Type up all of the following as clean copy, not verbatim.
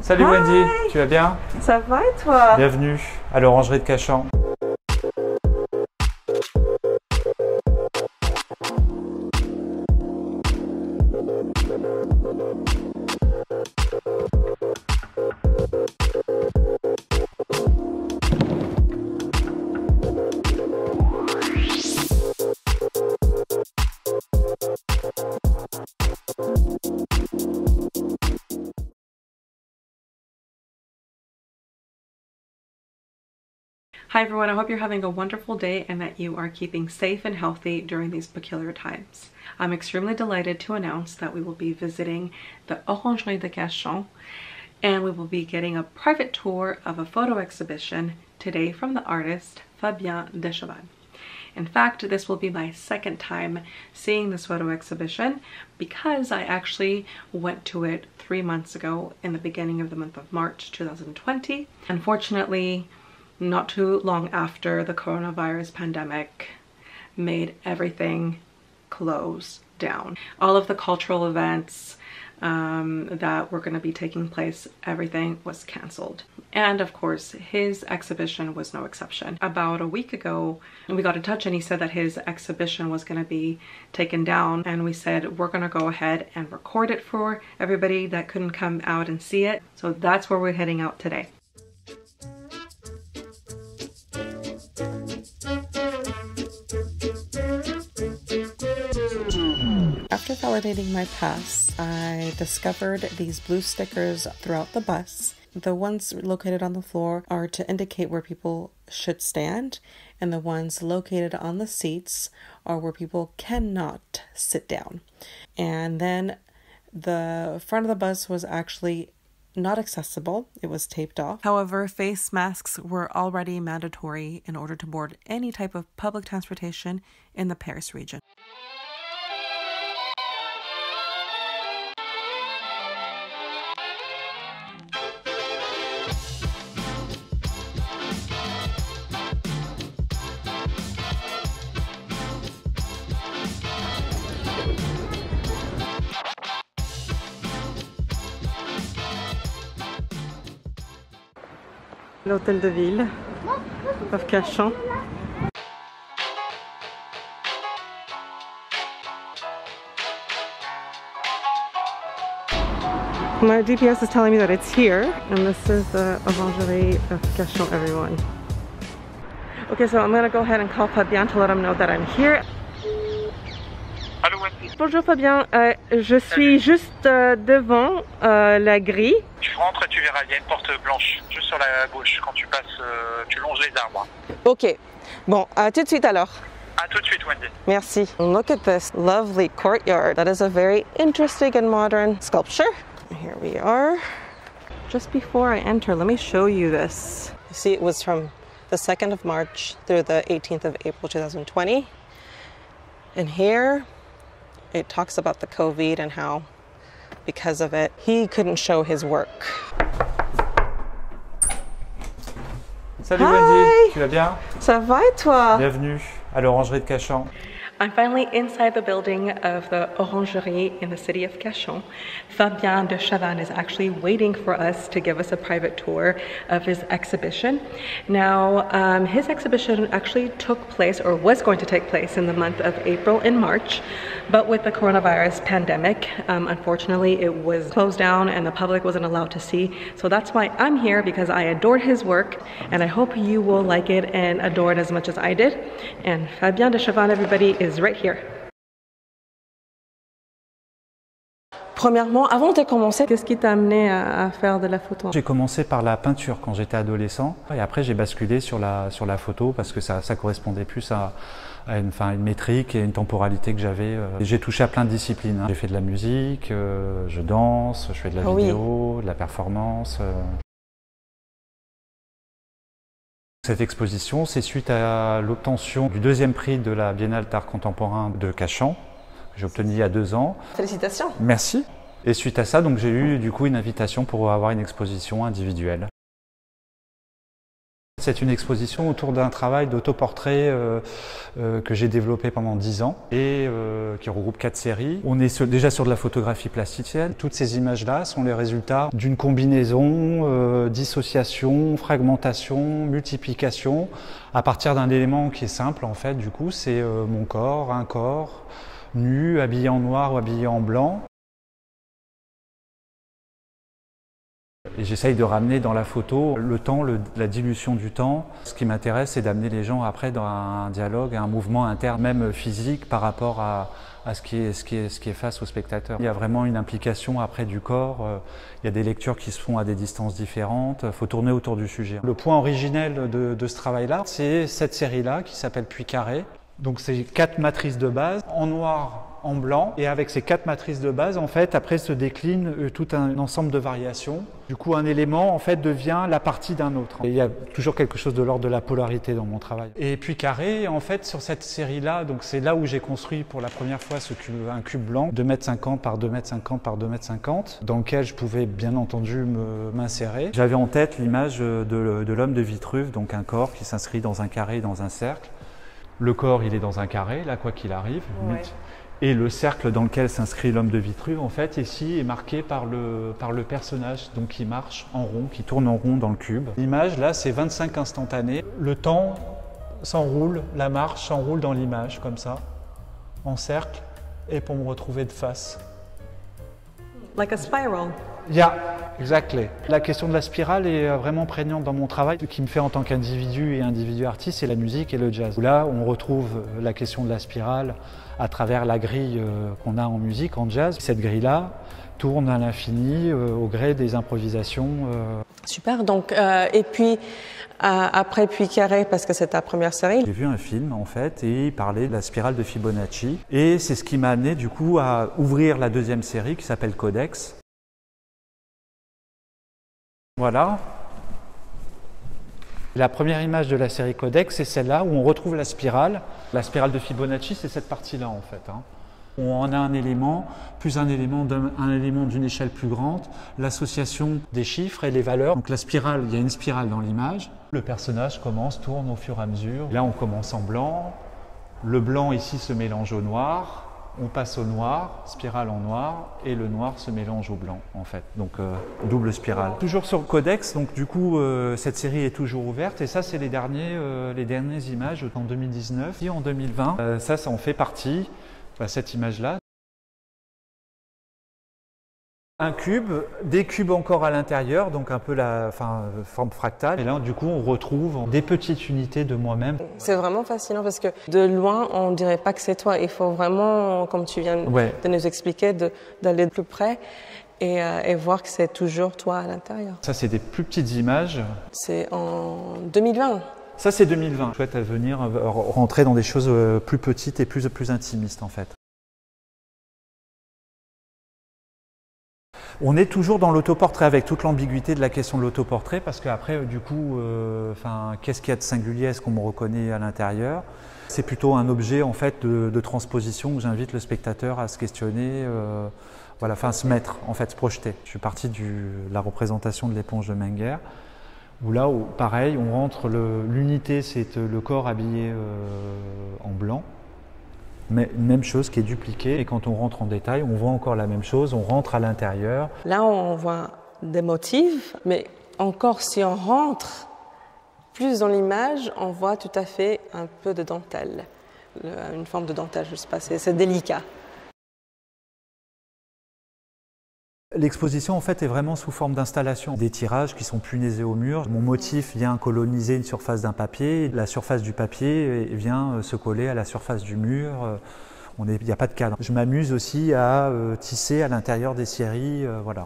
Salut Wendy, tu vas bien? Ça va et toi? Bienvenue à l'Orangerie de Cachan. Hi everyone, I hope you're having a wonderful day and that you are keeping safe and healthy during these peculiar times. I'm extremely delighted to announce that we will be visiting the Orangerie de Cachan and we will be getting a private tour of a photo exhibition today from the artist Fabien Dechavanne. In fact, this will be my second time seeing this photo exhibition because I actually went to it 3 months ago in the beginning of the month of March 2020. Unfortunately, not too long after the coronavirus pandemic made everything close down. All of the cultural events that were going to be taking place, everything was canceled. And of course, his exhibition was no exception. About a week ago, we got in touch and he said that his exhibition was going to be taken down. And we said, we're going to go ahead and record it for everybody that couldn't come out and see it. So that's where we're heading out today. After validating my pass, I discovered these blue stickers throughout the bus. The ones located on the floor are to indicate where people should stand, and the ones located on the seats are where people cannot sit down. And then the front of the bus was actually not accessible. It was taped off. However, face masks were already mandatory in order to board any type of public transportation in the Paris region. L'hôtel de ville of Cachan. My GPS is telling me that it's here, and this is the Orangerie of Cachan, everyone. Okay, so I'm gonna go ahead and call Fabien to let him know that I'm here. Allô, Wendy. Bonjour Fabien, je suis juste devant la grille. Tu rentres et tu verras, il y a une porte blanche juste sur la gauche. Quand tu passes, tu longes les arbres. Ok, bon, à tout de suite alors. À tout de suite, Wendy. Merci. Look at this lovely courtyard. That is a very interesting and modern sculpture. Here we are. Just before I enter, let me show you this. You see, it was from the 2nd of March through the 18th of April 2020. And here, it talks about the COVID and how, because of it, he couldn't show his work. Salut Wendy, tu vas bien? Ça va et toi? Bienvenue à l'Orangerie de Cachan. I'm finally inside the building of the Orangerie in the city of Cachan. Fabien Dechavanne is actually waiting for us to give us a private tour of his exhibition. Now, his exhibition actually took place, or was going to take place, in the month of April and March, but with the coronavirus pandemic, unfortunately, it was closed down and the public wasn't allowed to see. So that's why I'm here, because I adored his work, and I hope you will like it and adore it as much as I did. And Fabien Dechavanne, everybody, is right here. Premièrement, avant de commencer, qu'est-ce qui t'a amené à faire de la photo? J'ai commencé par la peinture quand j'étais adolescent et après j'ai basculé sur la photo parce que ça correspondait plus à une métrique et une temporalité que j'avais. J'ai touché à plein de disciplines. J'ai fait de la musique, je danse, je fais de la vidéo, de la performance. Cette exposition, c'est suite à l'obtention du 2e prix de la Biennale d'art contemporain de Cachan, que j'ai obtenu il y a 2 ans. Félicitations. Merci. Et suite à ça, donc j'ai eu du coup une invitation pour avoir une exposition individuelle. C'est une exposition autour d'un travail d'autoportrait que j'ai développé pendant 10 ans et qui regroupe 4 séries. On est déjà sur de la photographie plasticienne. Toutes ces images-là sont les résultats d'une combinaison, dissociation, fragmentation, multiplication, à partir d'un élément qui est simple en fait. Du coup, c'est mon corps, un corps nu, habillé en noir ou habillé en blanc. Et j'essaye de ramener dans la photo le temps, la dilution du temps. Ce qui m'intéresse, c'est d'amener les gens après dans un dialogue, un mouvement interne, même physique, par rapport à ce qui est face au spectateur. Il y a vraiment une implication après du corps. Il y a des lectures qui se font à des distances différentes. Il faut tourner autour du sujet. Le point originel de ce travail-là, c'est cette série-là qui s'appelle Puits carré. Donc c'est 4 matrices de base, en noir, en blanc, et avec ces 4 matrices de base, en fait, après se décline tout un ensemble de variations. Du coup, un élément, en fait, devient la partie d'un autre. Et il y a toujours quelque chose de l'ordre de la polarité dans mon travail. Et Puits carré, en fait, sur cette série-là, donc c'est là où j'ai construit pour la première fois un cube blanc, 2,50 m par 2,50 m par 2,50 m, dans lequel je pouvais, bien entendu, m'insérer. J'avais en tête l'image de l'homme de Vitruve, donc un corps qui s'inscrit dans un carré, dans un cercle. Le corps, il est dans un carré, là, quoi qu'il arrive. Ouais. Et le cercle dans lequel s'inscrit l'homme de Vitruve, en fait, ici, est marqué par le personnage, donc qui marche en rond, qui tourne en rond dans le cube. L'image, là, c'est 25 instantanés. Le temps s'enroule, la marche s'enroule dans l'image, comme ça, en cercle, et pour me retrouver de face. Like a spiral. Yeah, exactly. La question de la spirale est vraiment prégnante dans mon travail. Ce qui me fait en tant qu'individu et individu artiste, c'est la musique et le jazz. Là, on retrouve la question de la spirale à travers la grille qu'on a en musique, en jazz. Cette grille-là tourne à l'infini au gré des improvisations. Super, donc, et puis après Puits carré, parce que c'est ta première série. J'ai vu un film en fait et il parlait de la spirale de Fibonacci. Et c'est ce qui m'a amené du coup à ouvrir la deuxième série qui s'appelle Codex. Voilà. La première image de la série Codex, c'est celle-là où on retrouve la spirale. La spirale de Fibonacci, c'est cette partie-là en fait. On en a un élément, plus un élément d'une échelle plus grande, l'association des chiffres et les valeurs. Donc la spirale, il y a une spirale dans l'image. Le personnage tourne au fur et à mesure. Là, on commence en blanc. Le blanc ici se mélange au noir. On passe au noir, spirale en noir, et le noir se mélange au blanc en fait, donc double spirale. Toujours sur Codex, donc du coup cette série est toujours ouverte et ça c'est les dernières images en 2019 et en 2020. Ça en fait partie, cette image-là. Un cube, des cubes encore à l'intérieur, donc un peu la forme fractale. Et là, du coup, on retrouve des petites unités de moi-même. C'est vraiment fascinant parce que de loin, on ne dirait pas que c'est toi. Il faut vraiment, comme tu viens de nous expliquer, d'aller de plus près et voir que c'est toujours toi à l'intérieur. Ça, c'est des plus petites images. C'est en 2020. Ça, c'est 2020. Je souhaite venir rentrer dans des choses plus petites et plus intimistes, en fait. On est toujours dans l'autoportrait avec toute l'ambiguïté de la question de l'autoportrait parce qu'après, du coup, qu'est-ce qu'il y a de singulier? Est-ce qu'on me reconnaît à l'intérieur? C'est plutôt un objet en fait de transposition où j'invite le spectateur à se questionner, se mettre, en fait, se projeter. Je suis parti de la représentation de l'éponge de Menger où là, pareil, on rentre, l'unité, c'est le corps habillé en blanc. Mais même chose qui est dupliquée et quand on rentre en détail, on voit encore la même chose, on rentre à l'intérieur. Là, on voit des motifs, mais encore si on rentre plus dans l'image, on voit tout à fait un peu de dentelle, une forme de dentelle, je ne sais pas, c'est délicat. L'exposition en fait est vraiment sous forme d'installation, des tirages qui sont punaisés au mur. Mon motif vient coloniser une surface d'un papier, la surface du papier vient se coller à la surface du mur. Il n'y a pas de cadre. Je m'amuse aussi à tisser à l'intérieur des séries, voilà.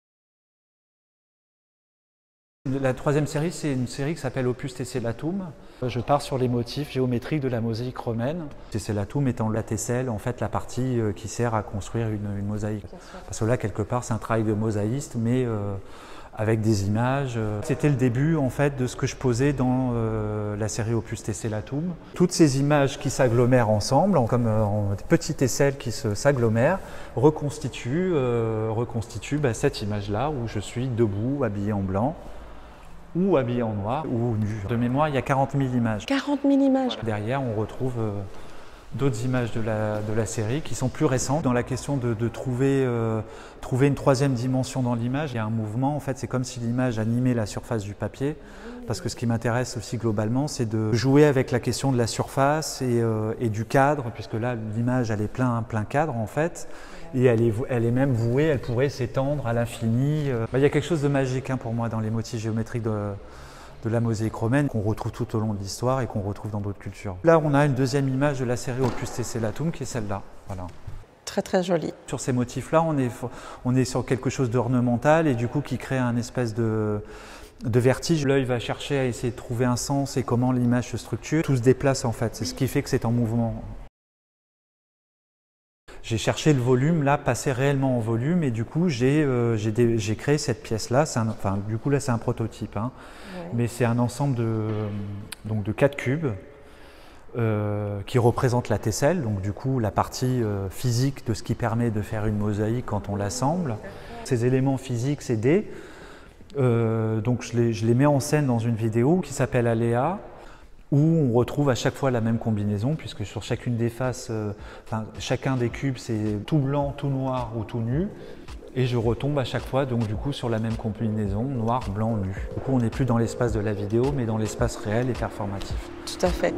La troisième série, c'est une série qui s'appelle Opus Tessellatum. Je pars sur les motifs géométriques de la mosaïque romaine. Tessellatum étant la tesselle, en fait, la partie qui sert à construire une mosaïque. Parce que là, quelque part, c'est un travail de mosaïste, mais avec des images. C'était le début, en fait, de ce que je posais dans la série Opus Tessellatum. Toutes ces images qui s'agglomèrent ensemble, comme des petites aisselles qui s'agglomèrent, reconstituent cette image-là où je suis debout, habillé en blanc. ou habillée en noir ou nue. De mémoire, il y a 40 000 images. 40 000 images. Derrière, on retrouve d'autres images de la série qui sont plus récentes. Dans la question de trouver une troisième dimension dans l'image, il y a un mouvement, en fait, c'est comme si l'image animait la surface du papier. Parce que ce qui m'intéresse aussi globalement, c'est de jouer avec la question de la surface et du cadre, puisque là, l'image, elle est plein cadre, en fait. Et elle est même vouée, elle pourrait s'étendre à l'infini. Il y a quelque chose de magique pour moi dans les motifs géométriques de la mosaïque romaine qu'on retrouve tout au long de l'histoire et qu'on retrouve dans d'autres cultures. Là, on a une deuxième image de la série Opus Tessellatum qui est celle-là. Voilà. Très très joli. Sur ces motifs-là, on est sur quelque chose d'ornemental et du coup qui crée un espèce de vertige. L'œil va chercher à essayer de trouver un sens et comment l'image se structure. Tout se déplace en fait, c'est ce qui fait que c'est en mouvement. J'ai cherché le volume, là, passer réellement en volume, et du coup, j'ai créé cette pièce-là. Du coup, là, c'est un prototype, hein. Ouais. Mais c'est un ensemble de 4 cubes qui représentent la tesselle, donc du coup, la partie physique de ce qui permet de faire une mosaïque quand on l'assemble. Ces éléments physiques, c'est D. Donc, je les mets en scène dans une vidéo qui s'appelle Aléa, où on retrouve à chaque fois la même combinaison, puisque sur chacune des faces, chacun des cubes, c'est tout blanc, tout noir ou tout nu. Et je retombe à chaque fois, donc du coup, sur la même combinaison, noir, blanc, nu. Du coup, on n'est plus dans l'espace de la vidéo, mais dans l'espace réel et performatif. Tout à fait.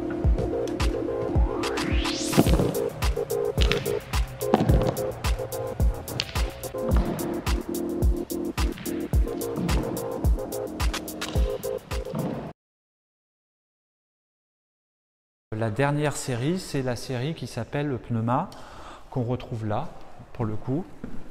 La dernière série, c'est la série qui s'appelle Pneuma, qu'on retrouve là, pour le coup.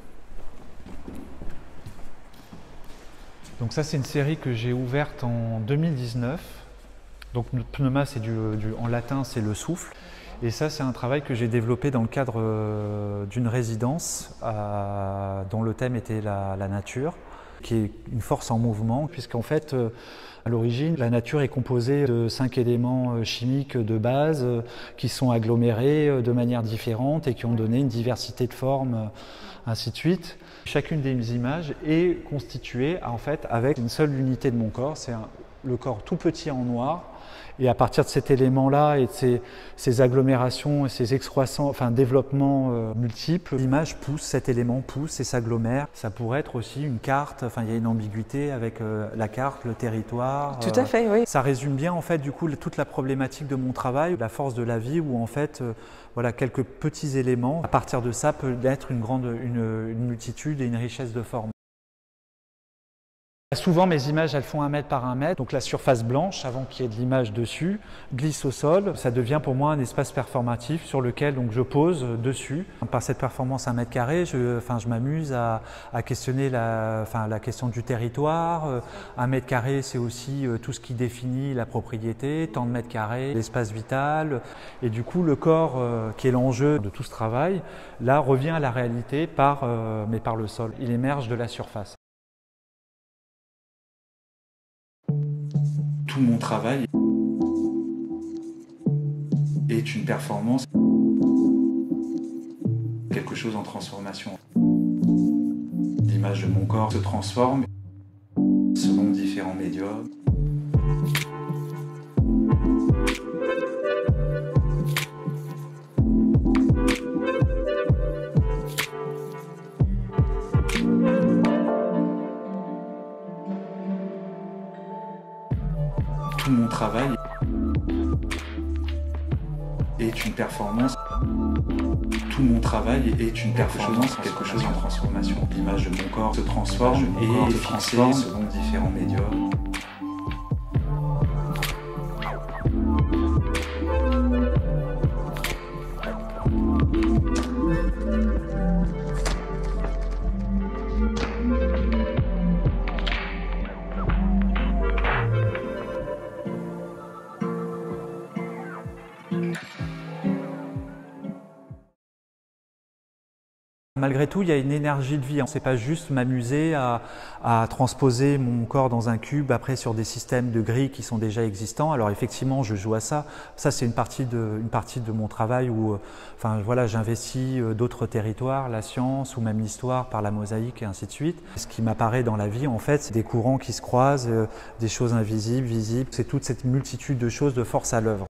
Donc ça, c'est une série que j'ai ouverte en 2019. Donc Pneuma, c'est en latin, c'est le souffle. Et ça, c'est un travail que j'ai développé dans le cadre d'une résidence dont le thème était la nature, qui est une force en mouvement, puisqu'en fait, à l'origine, la nature est composée de 5 éléments chimiques de base qui sont agglomérés de manière différente et qui ont donné une diversité de formes, ainsi de suite. Chacune des images est constituée en fait avec une seule unité de mon corps, c'est le corps tout petit en noir. Et à partir de cet élément-là et de ces agglomérations et ces excroissants, développements multiples, l'image pousse, cet élément pousse et s'agglomère. Ça pourrait être aussi une carte, il y a une ambiguïté avec la carte, le territoire. Tout à fait, oui. Ça résume bien en fait du coup toute la problématique de mon travail, la force de la vie où en fait quelques petits éléments, à partir de ça peut naître une multitude et une richesse de formes. Souvent, mes images, elles font 1 mètre par 1 mètre, donc la surface blanche, avant qu'il y ait de l'image dessus, glisse au sol. Ça devient pour moi un espace performatif sur lequel donc, je pose dessus. Par cette performance 1 mètre carré, je m'amuse à questionner la question du territoire. 1 mètre carré, c'est aussi tout ce qui définit la propriété, tant de mètres carrés, l'espace vital. Et du coup, le corps, qui est l'enjeu de tout ce travail, là, revient à la réalité mais par le sol. Il émerge de la surface. Tout mon travail est une performance, quelque chose en transformation. L'image de mon corps se transforme selon différents médiums. Tout mon travail est une performance. Tout mon travail est une performance, quelque chose en transformation. L'image de mon corps se transforme et est fixée selon différents médiums. malgré tout, il y a une énergie de vie. C'est pas juste m'amuser à transposer mon corps dans un cube, après sur des systèmes de grilles qui sont déjà existants. Alors effectivement, je joue à ça. Ça, c'est une partie de mon travail où, enfin voilà, j'investis d'autres territoires, la science ou même l'histoire par la mosaïque et ainsi de suite. Ce qui m'apparaît dans la vie, en fait, c'est des courants qui se croisent, des choses invisibles, visibles. C'est toute cette multitude de choses, de force à l'œuvre.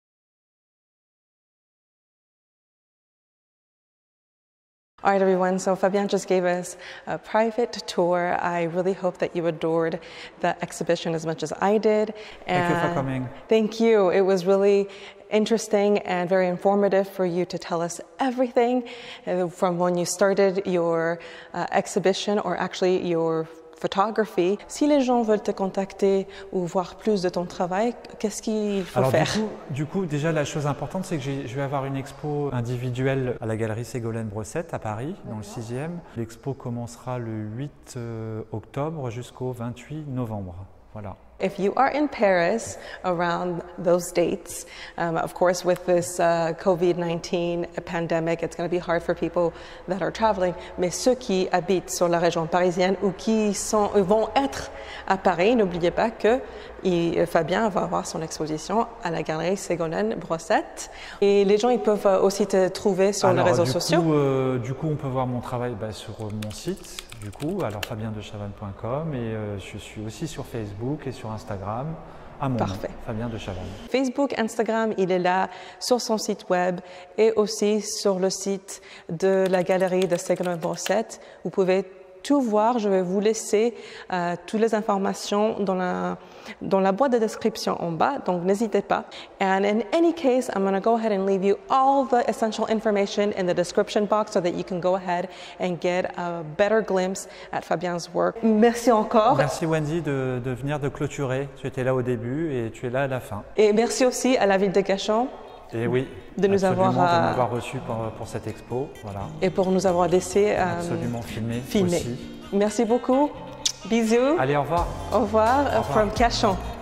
All right, everyone, so Fabien just gave us a private tour. I really hope that you adored the exhibition as much as I did. Thank you for coming. Thank you. It was really interesting and very informative for you to tell us everything from when you started your exhibition, or actually your photography. Si les gens veulent te contacter ou voir plus de ton travail, qu'est-ce qu'il faut faire? Du coup, déjà, la chose importante, c'est que je vais avoir une expo individuelle à la galerie Ségolène Brossette à Paris, dans le 6e. L'expo commencera le 8 octobre jusqu'au 28 novembre. Voilà. If you are in Paris around those dates, of course with this COVID-19 pandemic, it's going to be hard for people that are traveling, mais ceux qui habitent sur la région parisienne ou qui vont être à Paris, n'oubliez pas que Fabien va avoir son exposition à la galerie Ségolène Brossette. Et les gens, ils peuvent aussi te trouver sur les réseaux sociaux. Du coup, on peut voir mon travail sur mon site, alors fabiendechavannes.com, et je suis aussi sur Facebook et sur Instagram, à mon nom, Fabien de Chavannes. Facebook, Instagram, il est là sur son site web et aussi sur le site de la galerie de Ségolène Brossette. Vous pouvez tout voir. Je vais vous laisser toutes les informations dans la boîte de description en bas, donc n'hésitez pas. And in any case, I'm going to go ahead and leave you all the essential information in the description box so that you can go ahead and get a better glimpse at Fabien's work. Merci encore. Merci Wendy de venir de clôturer. Tu étais là au début et tu es là à la fin. Et merci aussi à la ville de Cachan. Et oui, de m'avoir reçu pour cette expo, voilà. Et pour nous avoir laissé absolument filmer. Merci beaucoup. Bisous. Allez, au revoir. Au revoir, from Cachan.